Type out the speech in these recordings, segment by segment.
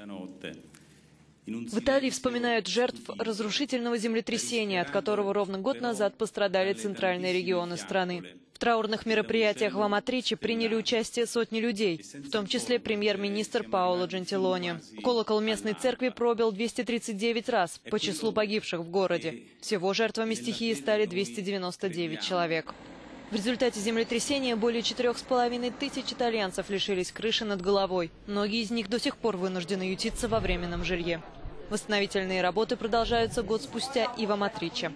В Италии вспоминают жертв разрушительного землетрясения, от которого ровно год назад пострадали центральные регионы страны. В траурных мероприятиях в Аматриче приняли участие сотни людей, в том числе премьер-министр Паоло Джентилони. Колокол местной церкви пробил 239 раз по числу погибших в городе. Всего жертвами стихии стали 299 человек. В результате землетрясения более 4500 итальянцев лишились крыши над головой. Многие из них до сих пор вынуждены ютиться во временном жилье. Восстановительные работы продолжаются год спустя и в Аматриче.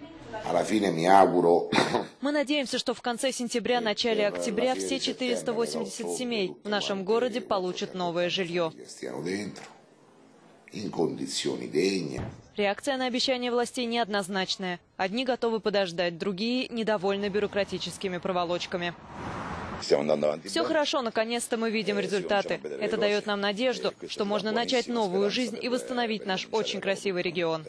Мы надеемся, что в конце сентября, начале октября все 480 семей в нашем городе получат новое жилье. Реакция на обещания властей неоднозначная. Одни готовы подождать, другие недовольны бюрократическими проволочками. Все хорошо, наконец-то мы видим результаты. Это дает нам надежду, что можно начать новую жизнь и восстановить наш очень красивый регион.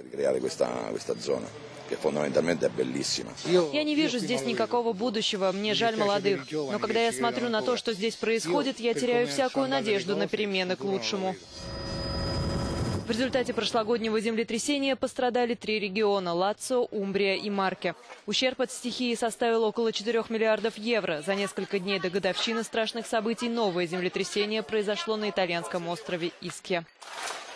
Я не вижу здесь никакого будущего, мне жаль молодых. Но когда я смотрю на то, что здесь происходит, я теряю всякую надежду на перемены к лучшему. В результате прошлогоднего землетрясения пострадали 3 региона – Лацио, Умбрия и Марке. Ущерб от стихии составил около 4 миллиардов евро. За несколько дней до годовщины страшных событий новое землетрясение произошло на итальянском острове Искья.